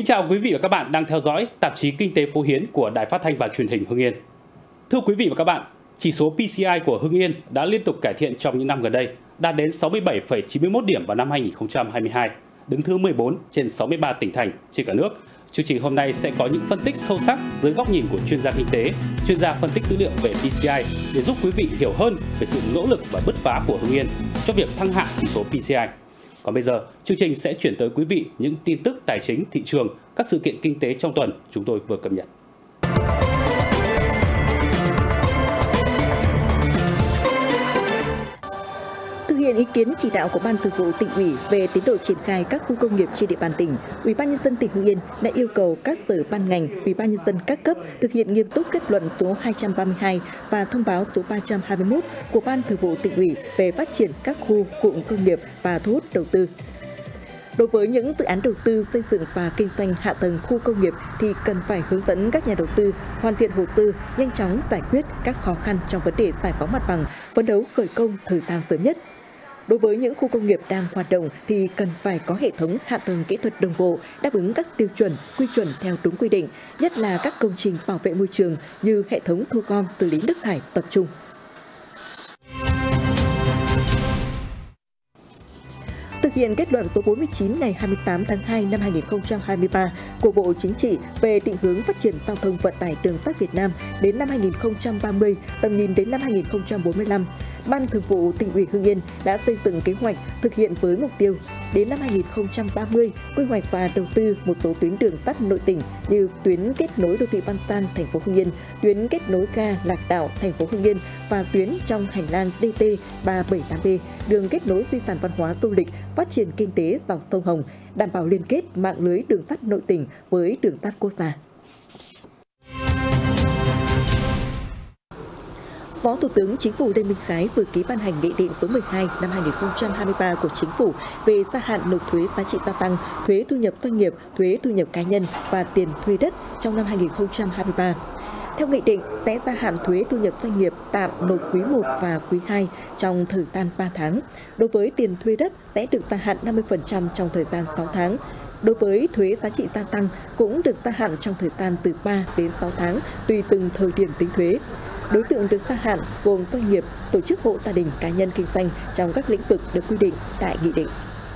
Kính chào quý vị và các bạn đang theo dõi tạp chí Kinh tế Phố Hiến của Đài Phát thanh và Truyền hình Hưng Yên. Thưa quý vị và các bạn, chỉ số PCI của Hưng Yên đã liên tục cải thiện trong những năm gần đây, đạt đến 67,91 điểm vào năm 2022, đứng thứ 14 trên 63 tỉnh thành trên cả nước. Chương trình hôm nay sẽ có những phân tích sâu sắc dưới góc nhìn của chuyên gia kinh tế, chuyên gia phân tích dữ liệu về PCI để giúp quý vị hiểu hơn về sự nỗ lực và bứt phá của Hưng Yên cho việc thăng hạng chỉ số PCI. Còn bây giờ, chương trình sẽ chuyển tới quý vị những tin tức tài chính, thị trường, các sự kiện kinh tế trong tuần chúng tôi vừa cập nhật. Thực hiện ý kiến chỉ đạo của Ban Thường vụ Tỉnh ủy về tiến độ triển khai các khu công nghiệp trên địa bàn tỉnh, Ủy ban nhân dân tỉnh Hưng Yên đã yêu cầu các sở ban ngành, Ủy ban nhân dân các cấp thực hiện nghiêm túc kết luận số 232 và thông báo số 321 của Ban Thường vụ Tỉnh ủy về phát triển các khu cụm công nghiệp và thu hút đầu tư. Đối với những dự án đầu tư xây dựng và kinh doanh hạ tầng khu công nghiệp thì cần phải hướng dẫn các nhà đầu tư hoàn thiện hồ sơ, nhanh chóng giải quyết các khó khăn trong vấn đề giải phóng mặt bằng, phấn đấu khởi công thời gian sớm nhất. Đối với những khu công nghiệp đang hoạt động thì cần phải có hệ thống hạ tầng kỹ thuật đồng bộ, đáp ứng các tiêu chuẩn, quy chuẩn theo đúng quy định, nhất là các công trình bảo vệ môi trường như hệ thống thu gom xử lý nước thải tập trung. Thực hiện kết luận số 49 ngày 28 tháng 2 năm 2023 của Bộ Chính trị về định hướng phát triển giao thông vận tải đường sắt Việt Nam đến năm 2030, tầm nhìn đến năm 2045, Ban Thường vụ Tỉnh ủy Hưng Yên đã xây dựng kế hoạch thực hiện với mục tiêu đến năm 2030 quy hoạch và đầu tư một số tuyến đường sắt nội tỉnh như tuyến kết nối đô thị Văn Giang, thành phố Hưng Yên, tuyến kết nối ga Lạc Đảo, thành phố Hưng Yên và tuyến trong hành lang DT 378B, đường kết nối di sản văn hóa du lịch, phát triển kinh tế dọc sông Hồng, đảm bảo liên kết mạng lưới đường sắt nội tỉnh với đường sắt quốc gia. Phó Thủ tướng Chính phủ Lê Minh Khái vừa ký ban hành Nghị định số 12 năm 2023 của Chính phủ về gia hạn nộp thuế giá trị gia tăng, thuế thu nhập doanh nghiệp, thuế thu nhập cá nhân và tiền thuê đất trong năm 2023. Theo nghị định, sẽ gia hạn thuế thu nhập doanh nghiệp tạm nộp quý 1 và quý 2 trong thời gian 3 tháng. Đối với tiền thuê đất sẽ được gia hạn 50% trong thời gian 6 tháng. Đối với thuế giá trị gia tăng cũng được gia hạn trong thời gian từ 3 đến 6 tháng tùy từng thời điểm tính thuế. Đối tượng được gia hạn gồm doanh nghiệp, tổ chức hộ gia đình, cá nhân kinh doanh trong các lĩnh vực được quy định tại nghị định.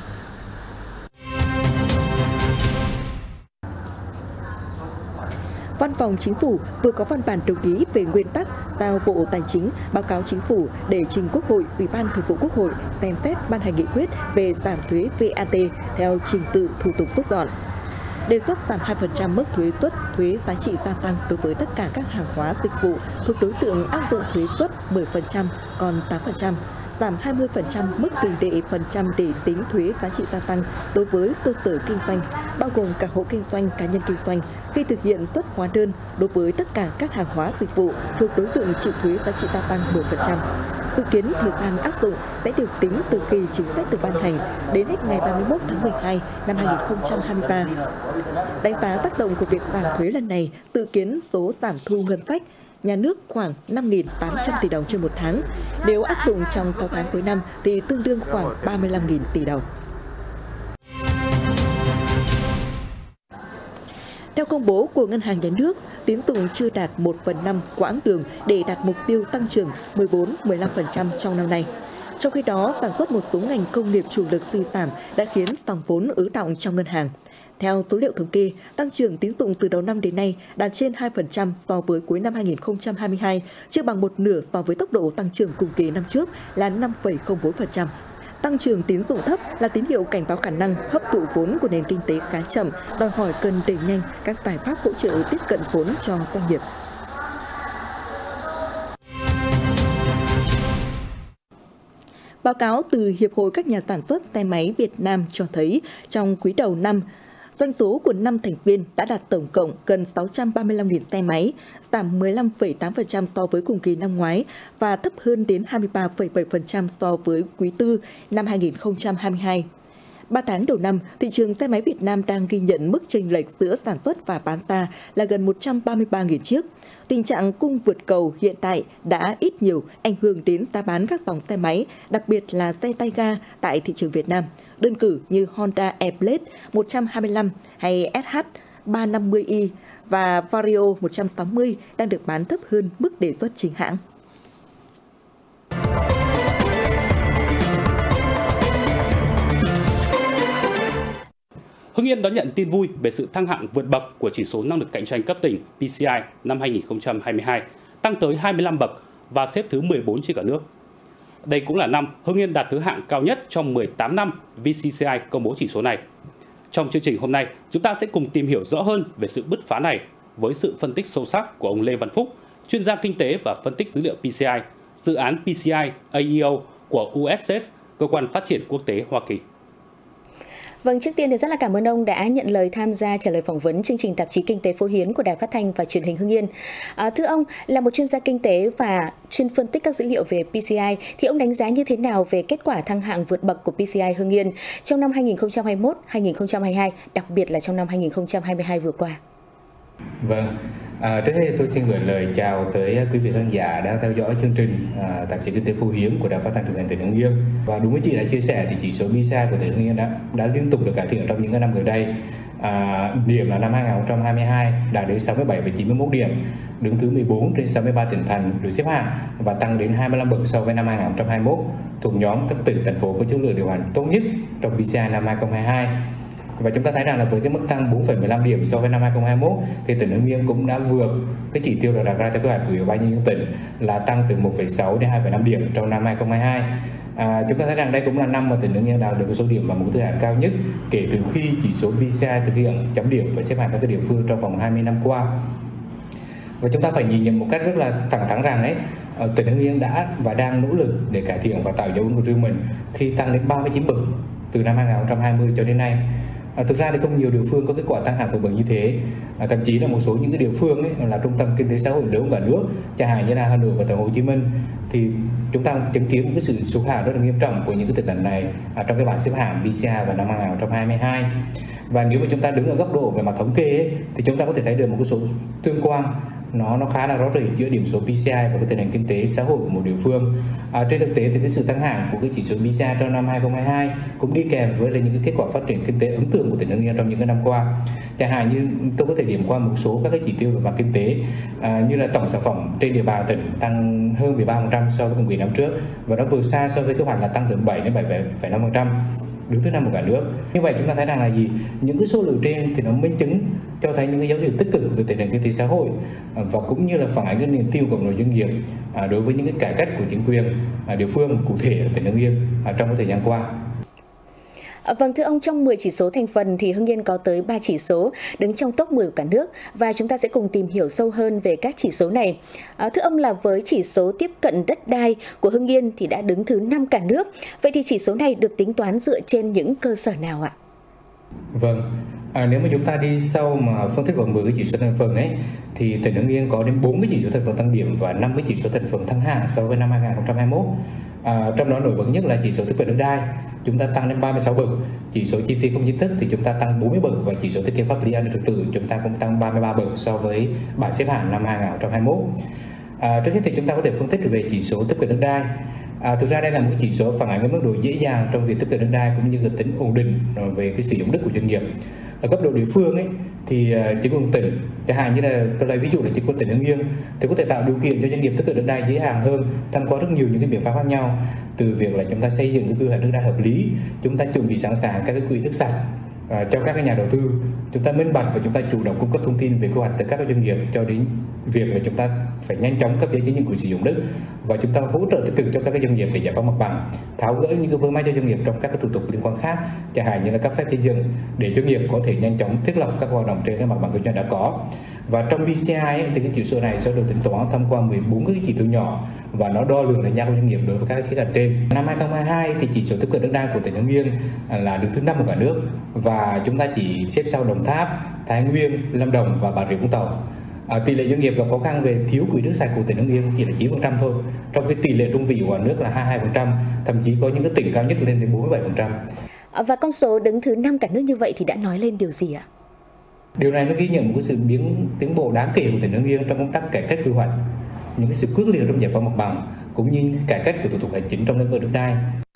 Văn phòng Chính phủ vừa có văn bản đồng ý về nguyên tắc giao Bộ Tài chính báo cáo Chính phủ để trình Quốc hội, Ủy ban Thường vụ Quốc hội xem xét ban hành nghị quyết về giảm thuế VAT theo trình tự thủ tục rút gọn. Đề xuất giảm 2% mức thuế suất thuế giá trị gia tăng đối với tất cả các hàng hóa dịch vụ thuộc đối tượng áp dụng thuế suất 10% còn 8%, giảm 20% mức tiền lệ phần trăm để tính thuế giá trị gia tăng đối với cơ sở kinh doanh, bao gồm cả hộ kinh doanh, cá nhân kinh doanh khi thực hiện xuất hóa đơn đối với tất cả các hàng hóa dịch vụ thuộc đối tượng chịu thuế giá trị gia tăng 10%. Dự kiến thời gian áp dụng sẽ được tính từ khi chính sách được ban hành đến hết ngày 31 tháng 12 năm 2023. Đánh giá tác động của việc giảm thuế lần này, dự kiến số giảm thu ngân sách nhà nước khoảng 5.800 tỷ đồng trên một tháng. Nếu áp dụng trong 6 tháng cuối năm thì tương đương khoảng 35.000 tỷ đồng. Theo công bố của Ngân hàng Nhà nước, tín dụng chưa đạt 1/5 quãng đường để đạt mục tiêu tăng trưởng 14-15% trong năm nay. Trong khi đó, sản xuất một số ngành công nghiệp chủ lực suy giảm đã khiến dòng vốn ứ đọng trong ngân hàng. Theo số liệu thống kê, tăng trưởng tín dụng từ đầu năm đến nay đạt trên 2% so với cuối năm 2022, chưa bằng một nửa so với tốc độ tăng trưởng cùng kỳ năm trước là 5,04%. Tăng trưởng tín dụng thấp là tín hiệu cảnh báo khả năng hấp thụ vốn của nền kinh tế khá chậm, đòi hỏi cần đẩy nhanh các giải pháp hỗ trợ tiếp cận vốn cho doanh nghiệp. Báo cáo từ Hiệp hội các nhà sản xuất xe máy Việt Nam cho thấy trong quý đầu năm, doanh số của 5 thành viên đã đạt tổng cộng gần 635.000 xe máy, giảm 15,8% so với cùng kỳ năm ngoái và thấp hơn đến 23,7% so với quý tư năm 2022. 3 tháng đầu năm, thị trường xe máy Việt Nam đang ghi nhận mức chênh lệch giữa sản xuất và bán ra là gần 133.000 chiếc. Tình trạng cung vượt cầu hiện tại đã ít nhiều ảnh hưởng đến giá bán các dòng xe máy, đặc biệt là xe tay ga tại thị trường Việt Nam. đơn cử như Honda Airblade 125 hay SH 350i và Vario 160 đang được bán thấp hơn mức đề xuất chính hãng. Hưng Yên đón nhận tin vui về sự thăng hạng vượt bậc của chỉ số năng lực cạnh tranh cấp tỉnh PCI năm 2022, tăng tới 25 bậc và xếp thứ 14 trên cả nước. Đây cũng là năm Hưng Yên đạt thứ hạng cao nhất trong 18 năm VCCI công bố chỉ số này. Trong chương trình hôm nay, chúng ta sẽ cùng tìm hiểu rõ hơn về sự bứt phá này với sự phân tích sâu sắc của ông Lê Văn Phúc, chuyên gia kinh tế và phân tích dữ liệu PCI, dự án PCI AEO của USS, cơ quan phát triển quốc tế Hoa Kỳ. Vâng, trước tiên thì rất là cảm ơn ông đã nhận lời tham gia trả lời phỏng vấn chương trình tạp chí Kinh tế Phổ Hiến của Đài Phát thanh và Truyền hình Hưng Yên. Thưa ông, là một chuyên gia kinh tế và chuyên phân tích các dữ liệu về PCI, thì ông đánh giá như thế nào về kết quả thăng hạng vượt bậc của PCI Hưng Yên trong năm 2021, 2022, đặc biệt là trong năm 2022 vừa qua? Vâng, trước hết tôi xin gửi lời chào tới quý vị khán giả đang theo dõi chương trình tạp chí Kinh tế Phổ Hiến của Đài Phát thanh Truyền hình tỉnh Hưng Yên. Và đúng với chị đã chia sẻ thì chỉ số PCI của tỉnh Hưng Yên đã liên tục được cải thiện trong những năm gần đây. Điểm là năm 2022 đạt đến 67,91 điểm, đứng thứ 14 trên 63 tỉnh thành được xếp hạng và tăng đến 25 bậc so với năm 2021, thuộc nhóm các tỉnh thành phố có chất lượng điều hành tốt nhất trong PCI năm 2022. Và chúng ta thấy rằng là với cái mức tăng 4,15 điểm so với năm 2021 thì tỉnh Hưng Yên cũng đã vượt cái chỉ tiêu được đặt ra theo kế hoạch của Ủy ban nhân dân tỉnh là tăng từ 1,6 đến 2,5 điểm trong năm 2022. Chúng ta thấy rằng đây cũng là năm mà tỉnh Hưng Yên đạt được cái số điểm và mức thứ hạng cao nhất kể từ khi chỉ số PCI thực hiện chấm điểm và xếp hạng các địa phương trong vòng 20 năm qua. Và chúng ta phải nhìn nhận một cách rất là thẳng thắn rằng ấy, tỉnh Hưng Yên đã và đang nỗ lực để cải thiện và tạo dấu ấn của riêng mình khi tăng đến 39 bậc từ năm 2020 cho đến nay. Thực ra thì không nhiều địa phương có kết quả tăng hạng vượt bậc như thế, thậm chí là một số những cái địa phương ấy, là trung tâm kinh tế xã hội lớn của cả nước, chẳng hạn như là Hà Nội và Thành phố Hồ Chí Minh, thì chúng ta chứng kiến một cái sự sụt giảm rất là nghiêm trọng của những cái tỉnh thành này trong cái bảng xếp hạng PCI vào năm 2022. Và nếu mà chúng ta đứng ở góc độ về mặt thống kê ấy, thì chúng ta có thể thấy được một cái số tương quan nó khá là rõ rệt giữa điểm số PCI và cái tình hình kinh tế xã hội của một địa phương. Trên thực tế thì cái sự tăng hạng của cái chỉ số PCI trong năm 2022 cũng đi kèm với là những cái kết quả phát triển kinh tế ấn tượng của tỉnh Hưng Yên trong những cái năm qua. Chẳng hạn như tôi có thể điểm qua một số các cái chỉ tiêu về mặt kinh tế, như là tổng sản phẩm trên địa bàn tỉnh tăng hơn 13% so với cùng kỳ năm trước, và nó vượt xa so với kế hoạch là tăng từ 7 đến 7,5%. đứng thứ 5 của cả nước. Như vậy chúng ta thấy rằng là gì? Những cái số liệu trên thì nó minh chứng cho thấy những cái dấu hiệu tích cực về tình hình kinh tế xã hội và cũng như là phản ánh cái niềm tin của người doanh nghiệp đối với những cái cải cách của chính quyền địa phương cụ thể ở tỉnh Hưng Yên trong cái thời gian qua. Vâng, thưa ông, trong 10 chỉ số thành phần thì Hưng Yên có tới 3 chỉ số đứng trong top 10 của cả nước, và chúng ta sẽ cùng tìm hiểu sâu hơn về các chỉ số này. Thưa ông, là với chỉ số tiếp cận đất đai của Hưng Yên thì đã đứng thứ 5 cả nước. Vậy thì chỉ số này được tính toán dựa trên những cơ sở nào ạ? Vâng, nếu mà chúng ta đi sâu mà phân tích vào 10 cái chỉ số thành phần ấy, thì tỉnh Hưng Yên có đến 4 cái chỉ số thành phần tăng điểm và 5 cái chỉ số thành phần thăng hạng so với năm 2021. Trong đó nổi bật nhất là chỉ số tiếp cận đất đai, chúng ta tăng đến 36 bậc, chỉ số chi phí không chính thức thì chúng ta tăng 40 bậc, và chỉ số thiết kế pháp lý an ninh trật tự chúng ta cũng tăng 33 bậc so với bảng xếp hạng năm 2021. Trước hết thì chúng ta có thể phân tích về chỉ số tiếp cận đất đai. Thực ra đây là một cái chỉ số phản ánh cái mức độ dễ dàng trong việc tiếp cận đất đai cũng như là tính ổn định về cái sử dụng đất của doanh nghiệp. Ở cấp độ địa phương ấy, thì chính quyền tỉnh, chẳng hạn như là tôi lấy ví dụ là chính quyền tỉnh Hưng Yên thì có thể tạo điều kiện cho doanh nghiệp tiếp cận đất đai dễ dàng hơn thông qua rất nhiều những cái biện pháp khác nhau, từ việc là chúng ta xây dựng cái quy hoạch đất đai hợp lý, chúng ta chuẩn bị sẵn sàng các cái quỹ đất sạch cho các cái nhà đầu tư, chúng ta minh bạch và chúng ta chủ động cung cấp thông tin về quy hoạch từ các doanh nghiệp, cho đến việc là chúng ta phải nhanh chóng cấp giấy chứng nhận quyền sử dụng đất, và chúng ta hỗ trợ tích cực cho các doanh nghiệp để giải phóng mặt bằng, tháo gỡ những cái vướng mắc cho doanh nghiệp trong các cái thủ tục liên quan khác, chẳng hạn như là cấp phép xây dựng, để doanh nghiệp có thể nhanh chóng thiết lập các hoạt động trên cái mặt bằng kinh doanh đã có. Và trong PCI ấy, thì cái chỉ số này sẽ được tính toán thông qua 14 cái chỉ tiêu nhỏ và nó đo lường đánh giá của doanh nghiệp đối với các khía cạnh trên. Năm 2022 thì chỉ số tiếp cận đất đai của tỉnh Hưng Yên là đứng thứ 5 của cả nước, và chúng ta chỉ xếp sau Đồng Tháp, Thái Nguyên, Lâm Đồng và Bà Rịa Vũng Tàu. Tỷ lệ doanh nghiệp gặp khó khăn về thiếu quỹ nước sạch của tỉnh Hưng Yên chỉ là 9% thôi, trong khi tỷ lệ trung vị của cả nước là 22%, thậm chí có những cái tỉnh cao nhất lên đến 47%. Và con số đứng thứ 5 cả nước như vậy thì đã nói lên điều gì ạ? Điều này nó ghi nhận một cái sự tiến bộ đáng kể của tỉnh Hưng Yên trong công tác cải cách quy hoạch, những cái sự quyết liệt trong giải phóng mặt bằng cũng như cải cách của thủ tục hành chính trong lĩnh vực đất đai.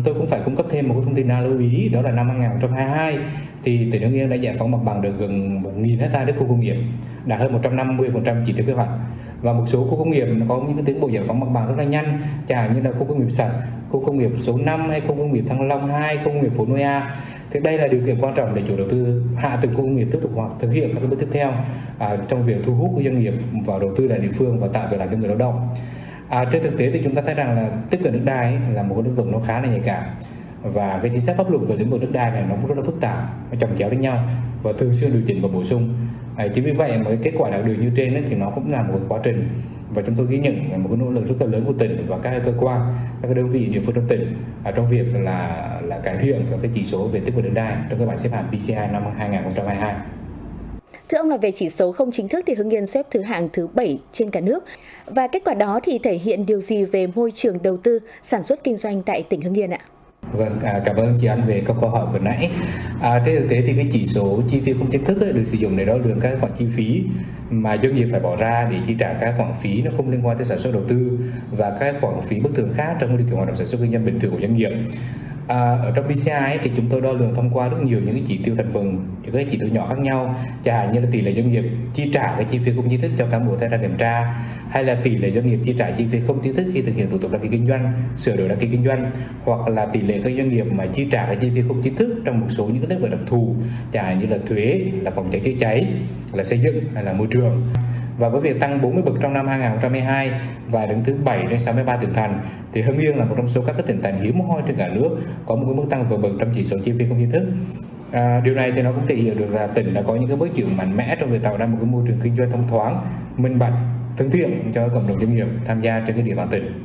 tôi cũng phải cung cấp thêm một thông tin đáng lưu ý, đó là năm 2022 thì tỉnh Hưng Yên đã giải phóng mặt bằng được gần 1.000 hectare đất khu công nghiệp, đạt hơn 150% chỉ tiêu kế hoạch. Và một số khu công nghiệp có những cái tiến bộ giải phóng mặt bằng rất là nhanh, chẳng hạn như là khu công nghiệp sạch, khu công nghiệp số 5 hay khu công nghiệp Thăng Long 2, khu công nghiệp Phố Nối A. Thì đây là điều kiện quan trọng để chủ đầu tư hạ tầng khu công nghiệp tiếp tục hoặc thực hiện các bước tiếp theo trong việc thu hút doanh nghiệp vào đầu tư tại địa phương và tạo việc làm cho người lao động. Trên thực tế thì chúng ta thấy rằng là tiếp cận đất đai là một cái lĩnh vực nó khá là nhạy cảm, và cái chính sách pháp luật về lĩnh vực đất đai này nó cũng rất là phức tạp, nó chồng chéo với nhau và thường xuyên điều chỉnh và bổ sung. Chính vì vậy mà cái kết quả đạt được như trên ấy, thì nó cũng là một cái quá trình, và chúng tôi ghi nhận một cái nỗ lực rất là lớn của tỉnh và các cơ quan, các đơn vị địa phương trong tỉnh trong việc là cải thiện các cái chỉ số về tiếp cận đất đai trong các bảng xếp hạng PCI năm 2022. Thưa ông, là về chỉ số không chính thức thì Hưng Yên xếp thứ hạng thứ 7 trên cả nước. Và kết quả đó thì thể hiện điều gì về môi trường đầu tư, sản xuất kinh doanh tại tỉnh Hưng Yên ạ? Vâng, cảm ơn chị Anh về các câu hỏi vừa nãy. Trên thực tế thì cái chỉ số chi phí không chính thức được sử dụng để đo lường các khoản chi phí mà doanh nghiệp phải bỏ ra để chi trả các khoản phí nó không liên quan tới sản xuất đầu tư và các khoản phí bất thường khác trong điều kiện hoạt động sản xuất kinh doanh bình thường của doanh nghiệp. Ở trong PCI thì chúng tôi đo lường thông qua rất nhiều những cái chỉ tiêu thành phần, những cái chỉ tiêu nhỏ khác nhau, chẳng hạn như là tỷ lệ doanh nghiệp chi trả cái chi phí không chính thức cho cán bộ thanh tra kiểm tra, hay là tỷ lệ doanh nghiệp chi trả chi phí không chính thức khi thực hiện thủ tục đăng ký kinh doanh, sửa đổi đăng ký kinh doanh, hoặc là tỷ lệ các doanh nghiệp mà chi trả cái chi phí không chính thức trong một số những cái lĩnh vực đặc thù, chẳng hạn như là thuế, là phòng cháy chữa cháy, là xây dựng hay là môi trường. Và với việc tăng 40 bậc trong năm 2022 và đứng thứ 7 trên 63 tỉnh thành, thì Hưng Yên là một trong số các tỉnh thành hiếm hoi trên cả nước có một cái mức tăng vượt bậc trong chỉ số chi phí không chính thức. Điều này thì nó cũng thể hiện được là tỉnh đã có những cái bước chuyển mạnh mẽ trong việc tạo ra một cái môi trường kinh doanh thông thoáng, minh bạch, thân thiện cho cộng đồng doanh nghiệp tham gia trên cái địa bàn tỉnh.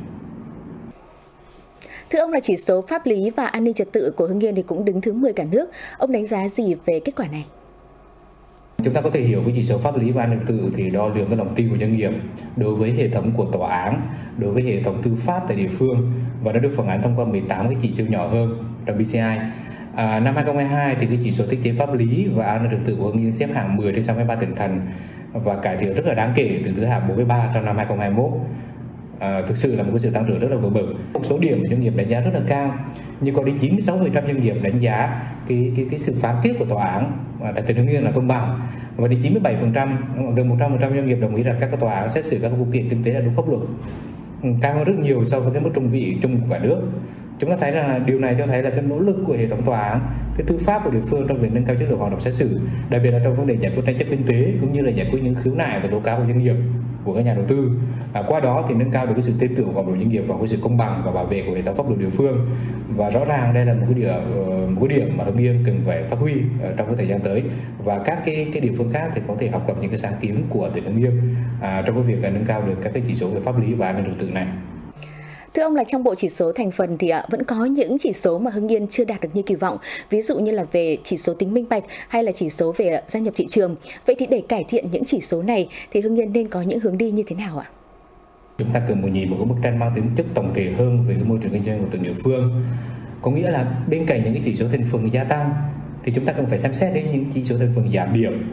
Thưa ông, là chỉ số pháp lý và an ninh trật tự của Hưng Yên thì cũng đứng thứ 10 cả nước. Ông đánh giá gì về kết quả này? Chúng ta có thể hiểu cái chỉ số pháp lý và an ninh trật tự thì đo lường cái lòng tin của doanh nghiệp đối với hệ thống của tòa án, đối với hệ thống tư pháp tại địa phương, và nó được phản ánh thông qua 18 cái chỉ tiêu nhỏ hơn trong PCI. Năm 2022 thì cái chỉ số thiết chế pháp lý và an ninh trật tự của Hưng Yên xếp hạng 10 trên 63 tỉnh thành và cải thiện rất là đáng kể từ thứ hạng 43 trong năm 2021. Thực sự là một cái sự tăng trưởng rất là vượt bậc. Một số điểm doanh nghiệp đánh giá rất là cao, nhưng có đến 96% doanh nghiệp đánh giá cái sự phán quyết của tòa án tại tỉnh Hưng Yên là công bằng, và đến 97%, gần 100% doanh nghiệp đồng ý rằng các tòa án xét xử các vụ kiện kinh tế là đúng pháp luật, cao hơn rất nhiều so với cái mức trung vị chung của cả nước. Chúng ta thấy rằng là điều này cho thấy là cái nỗ lực của hệ thống tòa án, cái tư pháp của địa phương trong việc nâng cao chất lượng hoạt động xét xử, đặc biệt là trong vấn đề giải quyết tranh chấp kinh tế cũng như là giải quyết những khiếu nại và tố cáo của doanh nghiệp, của các nhà đầu tư. Qua đó thì nâng cao được cái sự tin tưởng của cộng đồng doanh nghiệp vào cái sự công bằng và bảo vệ của hệ thống pháp luật địa phương. Và rõ ràng đây là một cái điểm mà Hưng Yên cần phải phát huy trong cái thời gian tới, và các cái địa phương khác thì có thể học tập những cái sáng kiến của tỉnh Hưng Yên trong cái việc nâng cao được các cái chỉ số về pháp lý và an ninh trật tự này. Thưa ông, là trong bộ chỉ số thành phần thì vẫn có những chỉ số mà Hưng Yên chưa đạt được như kỳ vọng, ví dụ như là về chỉ số tính minh bạch hay là chỉ số về gia nhập thị trường. Vậy thì để cải thiện những chỉ số này thì Hưng Yên nên có những hướng đi như thế nào ạ? Chúng ta cần nhìn một cái bức tranh mang tính chất tổng thể hơn về cái môi trường kinh doanh của từng địa phương. Có nghĩa là bên cạnh những cái chỉ số thành phần gia tăng thì chúng ta cần phải xem xét đến những chỉ số thành phần giảm điểm.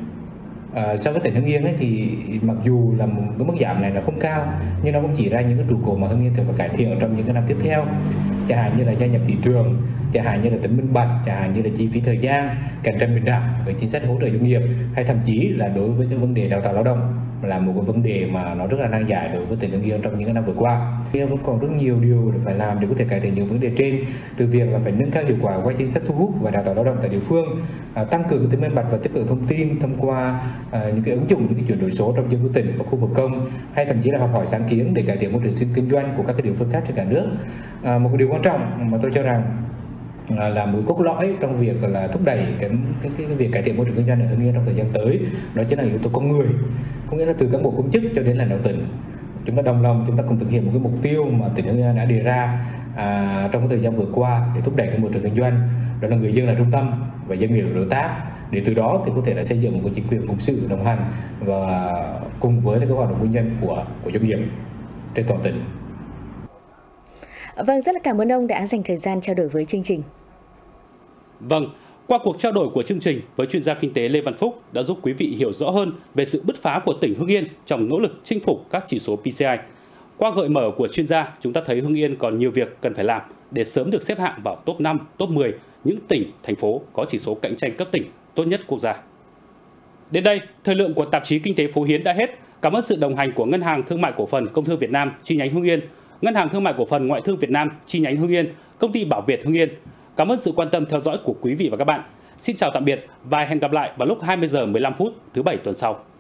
So với tỉnh Hưng Yên ấy, thì mặc dù là một cái mức giảm này là không cao, nhưng nó cũng chỉ ra những cái trụ cột mà Hưng Yên cần phải cải thiện trong những cái năm tiếp theo, chẳng hạn như là gia nhập thị trường, chẳng hạn như là tính minh bạch, chẳng hạn như là chi phí thời gian, cạnh tranh bình đẳng, cái chính sách hỗ trợ doanh nghiệp, hay thậm chí là đối với cái vấn đề đào tạo lao động là một cái vấn đề mà nó rất là nan giải đối với tỉnh Hưng Yên trong những cái năm vừa qua. Vẫn còn rất nhiều điều để phải làm để có thể cải thiện những vấn đề trên, từ việc là phải nâng cao hiệu quả qua chính sách thu hút và đào tạo lao động tại địa phương, tăng cường tính minh bạch và tiếp cận thông tin thông qua những cái ứng dụng, những cái chuyển đổi số trong dân của tỉnh và khu vực công, hay thậm chí là học hỏi sáng kiến để cải thiện môi trường kinh doanh của các cái địa phương khác trên cả nước. Một cái điều quan trọng mà tôi cho rằng là một cốt lõi trong việc là thúc đẩy cái việc cải thiện môi trường kinh doanh ở Hưng Yên trong thời gian tới, đó chính là yếu tố con người, có nghĩa là từ cán bộ công chức cho đến lãnh đạo tỉnh. Chúng ta đồng lòng, chúng ta cùng thực hiện một cái mục tiêu mà tỉnh Hưng Yên đã đề ra trong cái thời gian vừa qua để thúc đẩy cái môi trường kinh doanh, đó là người dân là trung tâm và doanh nghiệp là đối tác, để từ đó thì có thể là xây dựng một cái chính quyền phụng sự đồng hành và cùng với cái hoạt động kinh doanh của doanh nghiệp trên toàn tỉnh. Vâng, rất là cảm ơn ông đã dành thời gian trao đổi với chương trình. Vâng, qua cuộc trao đổi của chương trình với chuyên gia kinh tế Lê Văn Phúc đã giúp quý vị hiểu rõ hơn về sự bứt phá của tỉnh Hưng Yên trong nỗ lực chinh phục các chỉ số PCI. Qua gợi mở của chuyên gia, chúng ta thấy Hưng Yên còn nhiều việc cần phải làm để sớm được xếp hạng vào top 5, top 10 những tỉnh, thành phố có chỉ số cạnh tranh cấp tỉnh tốt nhất quốc gia. Đến đây, thời lượng của tạp chí Kinh tế Phú Hiến đã hết. Cảm ơn sự đồng hành của Ngân hàng Thương mại Cổ phần Công thương Việt Nam chi nhánh Hưng Yên, Ngân hàng Thương mại Cổ phần Ngoại thương Việt Nam chi nhánh Hưng Yên, Công ty Bảo Việt Hưng Yên. Cảm ơn sự quan tâm theo dõi của quý vị và các bạn. Xin chào tạm biệt và hẹn gặp lại vào lúc 20 giờ 15 phút thứ Bảy tuần sau.